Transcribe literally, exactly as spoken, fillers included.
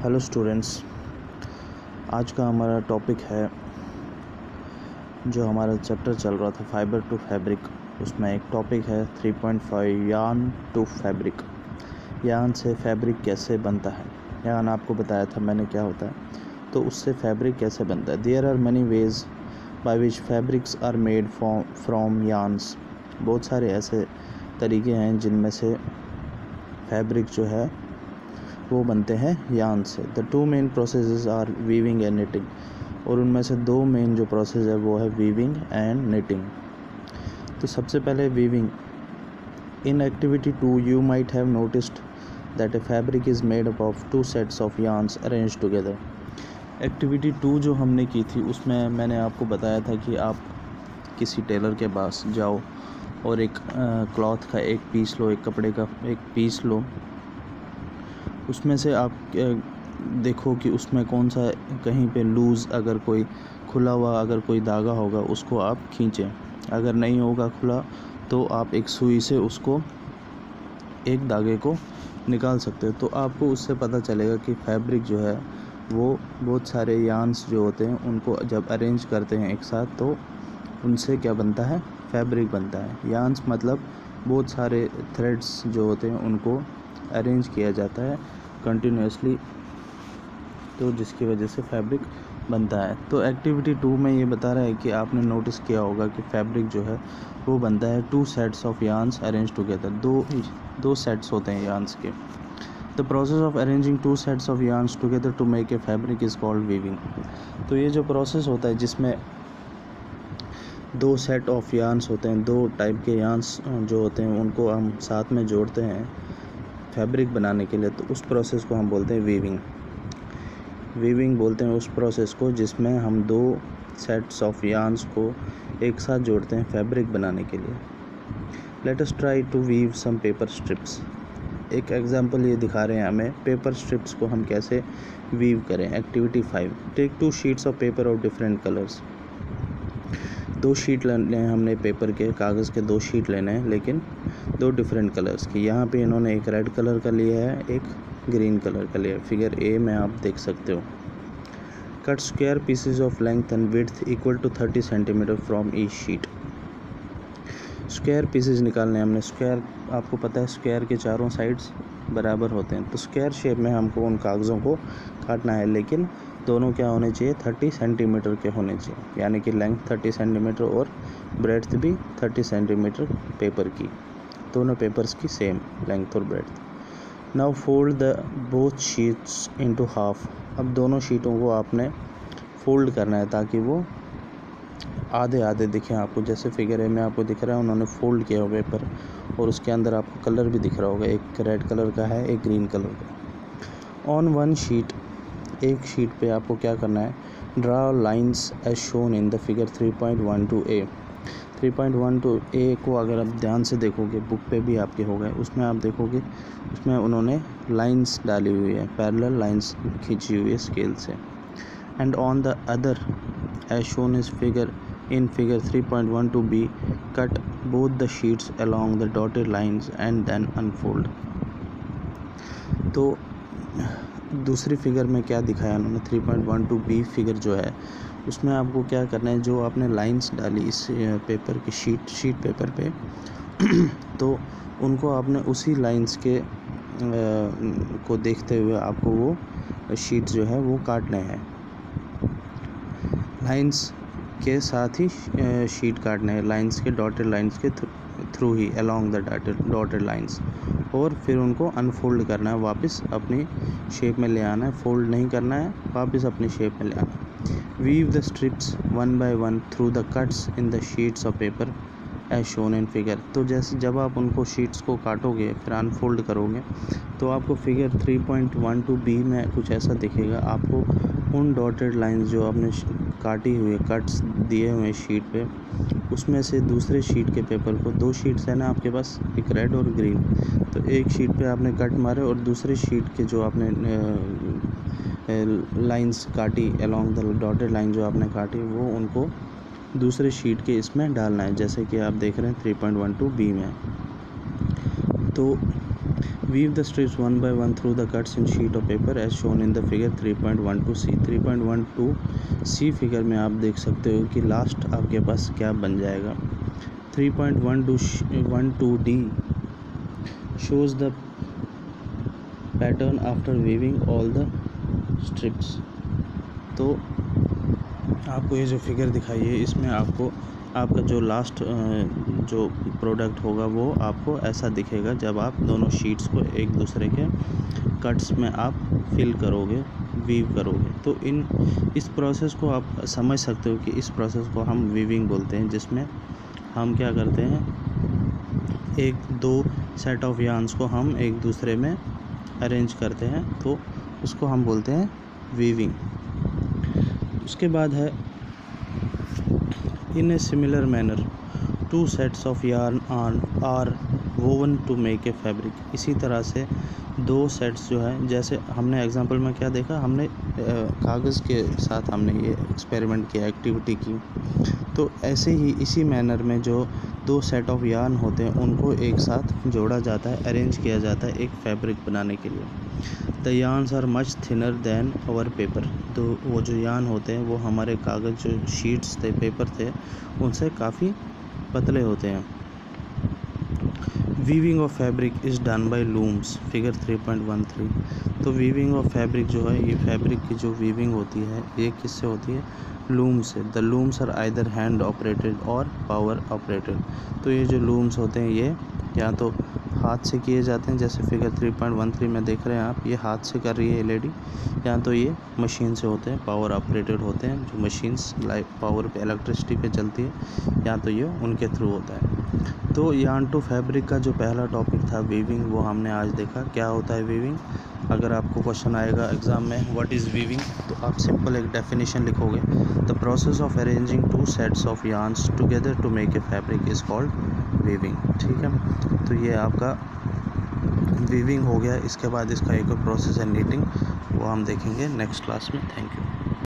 Hello students, आज का हमारा टॉपिक है जो हमारा चैप्टर चल रहा था फाइबर टू फैब्रिक। उसमें एक टॉपिक है three point five yarn to fabric. Yarn से फैब्रिक कैसे बनता है। यार्न आपको बताया था मैंने क्या होता है, तो उससे फैब्रिक कैसे बनता है। There are many ways by which fabrics are made from yarns. बहुत सारे ऐसे तरीके हैं जिनमें से फैब्रिक जो है वो बनते हैं यार्न से। The two main processes are weaving and knitting, और उनमें से दो मेन जो प्रोसेस है वो है वीविंग एंड निटिंग। तो सबसे पहले weaving. In activity two you might have noticed that a fabric is made up of two sets of yarns arrange together. Activity two जो हमने की थी उसमें मैंने आपको बताया था कि आप किसी टेलर के पास जाओ और एक क्लॉथ का एक पीस लो, एक कपड़े का एक पीस लो, उसमें से आप देखो कि उसमें कौन सा कहीं पे लूज़, अगर कोई खुला हुआ अगर कोई धागा होगा उसको आप खींचें। अगर नहीं होगा खुला तो आप एक सुई से उसको एक धागे को निकाल सकते हो। तो आपको उससे पता चलेगा कि फैब्रिक जो है वो बहुत सारे यार्न्स जो होते हैं उनको जब अरेंज करते हैं एक साथ तो उनसे क्या बनता है, फैब्रिक बनता है। यार्न्स मतलब बहुत सारे थ्रेड्स जो होते हैं उनको अरेंज किया जाता है कंटिन्यूसली, तो जिसकी वजह से फैब्रिक बनता है। तो एक्टिविटी टू में ये बता रहा है कि आपने नोटिस किया होगा कि फैब्रिक जो है वो बनता है two sets of yarns arrange together. दो दो सेट्स होते हैं यार्न्स के। The process of arranging two sets of yarns together to make a fabric is called weaving. तो ये जो प्रोसेस होता है जिसमें दो सेट ऑफ यार्न्स होते हैं, दो टाइप के यार्न्स जो होते हैं उनको हम साथ में जोड़ते हैं फैब्रिक बनाने के लिए, तो उस प्रोसेस को हम बोलते हैं वीविंग। वीविंग बोलते हैं उस प्रोसेस को जिसमें हम दो सेट्स ऑफ यार्न्स को एक साथ जोड़ते हैं फैब्रिक बनाने के लिए। Let us try to weave some paper strips. एक एग्जांपल ये दिखा रहे हैं हमें पेपर स्ट्रिप्स को हम कैसे वीव करें। Activity five. Take two sheets of paper of different colours. दो शीट लेने हैं हमने पेपर के, कागज़ के दो शीट लेने हैं लेकिन दो डिफरेंट कलर्स की। यहाँ पे इन्होंने एक रेड कलर का लिया है, एक ग्रीन कलर का लिया है। फिगर ए में आप देख सकते हो। Cut square pieces of length and width equal to thirty centimetre from each sheet. Square pieces निकालने हैं हमने। स्क्वायर आपको पता है स्क्वायर के चारों साइड्स बराबर होते हैं, तो स्क्वायर शेप में हमको उन कागज़ों को काटना है, लेकिन दोनों क्या होने चाहिए, थर्टी सेंटीमीटर के होने चाहिए। यानी कि लेंथ थर्टी सेंटीमीटर और ब्रेड्थ भी थर्टी सेंटीमीटर पेपर की, दोनों पेपर्स की सेम लेंथ और breadth. Now fold the both sheets into half. अब दोनों शीटों को आपने फोल्ड करना है ताकि वो आधे आधे दिखें आपको। जैसे फिगर ए में आपको दिख रहा है उन्होंने फोल्ड किया हुआ पेपर, और उसके अंदर आपको कलर भी दिख रहा होगा, एक रेड कलर का है एक ग्रीन कलर का। ऑन वन शीट, एक शीट पे आपको क्या करना है, draw lines as shown in the figure three point one two A. Three point one two A को अगर आप ध्यान से देखोगे, बुक पे भी आपके हो गए, उसमें आप देखोगे उसमें उन्होंने लाइंस डाली हुई है, पैरेलल लाइंस खींची हुई है स्केल से। And on the other as shown is figure in figure three point one two B, cut both the sheets along the dotted lines and then unfold. तो दूसरी फिगर में क्या दिखाया उन्होंने, three point one two B figure जो है उसमें आपको क्या करना है, जो आपने लाइंस डाली इस पेपर की शीट शीट पेपर पे तो उनको आपने उसी लाइंस के आ, को देखते हुए आपको वो शीट जो है वो काटने हैं। लाइंस के साथ ही शीट काटने हैं, लाइंस के डॉटेड लाइंस के थ्रू ही along the dotted dotted lines, और फिर उनको अनफोल्ड करना है, वापस अपनी शेप में ले आना है। फोल्ड नहीं करना है, वापस अपनी शेप में ले आना है। Weave the strips one by one through the cuts in the sheets of paper as shown in figure. तो जैसे जब आप उनको शीट्स को काटोगे फिर अनफोल्ड करोगे तो आपको figure three point one two B में कुछ ऐसा दिखेगा। आपको उन डॉटेड लाइंस जो आपने काटी हुई कट्स दिए हुए शीट पे, उसमें से दूसरे शीट के पेपर को, दो शीट्स है ना आपके पास, एक रेड और ग्रीन, तो एक शीट पे आपने कट मारे और दूसरे शीट के जो आपने लाइंस काटी अलोंग द डॉटेड लाइन जो आपने काटी वो उनको दूसरे शीट के इसमें डालना है, जैसे कि आप देख रहे हैं three point one two B में। तो Weave the strips one by one through the cuts in sheet of paper as shown in the figure three point one two C. three point one two C figure में आप देख सकते हो कि last आपके पास क्या बन जाएगा. three point one two D shows the pattern after weaving all the strips. तो आपको ये जो फिगर दिखाई है इसमें आपको आपका जो लास्ट जो प्रोडक्ट होगा वो आपको ऐसा दिखेगा जब आप दोनों शीट्स को एक दूसरे के कट्स में आप फिल करोगे, वीव करोगे. तो इन इस प्रोसेस को आप समझ सकते हो कि इस प्रोसेस को हम वीविंग बोलते हैं, जिसमें हम क्या करते हैं, एक दो सेट ऑफ यार्न्स को हम एक दूसरे में अरेंज करते हैं, तो उसको हम बोलते हैं वीविंग. उसके बाद है in a similar manner two sets of yarn are are woven to make a fabric. इसी तरह से दो सेट्स जो है, जैसे हमने एग्जांपल में क्या देखा, हमने कागज़ के साथ हमने ये एक्सपेरिमेंट किया, एक्टिविटी की. तो ऐसे ही इसी मैनर में जो दो सेट ऑफ यार्न होते हैं उनको एक साथ जोड़ा जाता है, अरेंज किया जाता है एक फैब्रिक बनाने के लिए. The yarns are much thinner than our paper. तो वो जो यार्न होते हैं वो हमारे कागज़ जो शीट्स थे, पेपर थे, उनसे काफ़ी पतले होते हैं. Weaving of fabric is done by looms. Figure three point one three. तो वीविंग ऑफ फैब्रिक जो है, ये फैब्रिक की जो वीविंग होती है ये किससे होती है, लूम से. The looms are either hand operated और पावर ऑपरेटेड. तो ये जो लूम्स होते हैं ये या तो हाथ से किए जाते हैं, जैसे figure three point one three में देख रहे हैं आप, ये हाथ से कर रही है लेडी, या तो ये मशीन से होते हैं, पावर ऑपरेटेड होते हैं, जो मशीन्स लाइट पावर पे, इलेक्ट्रिसिटी पे चलती है, या तो ये उनके थ्रू होता है. तो यार्न टू फैब्रिक का जो पहला टॉपिक था वीविंग, वो हमने आज देखा. क्या होता है वीविंग? अगर आपको क्वेश्चन आएगा एग्ज़ाम में व्हाट इज़ वीविंग, तो आप सिंपल एक डेफिनेशन लिखोगे, the process of arranging two sets of yarns together to make a fabric is called weaving. ठीक है, तो ये आपका वीविंग हो गया. इसके बाद इसका एक और प्रोसेस है नीटिंग, वो हम देखेंगे नेक्स्ट क्लास में. Thank you.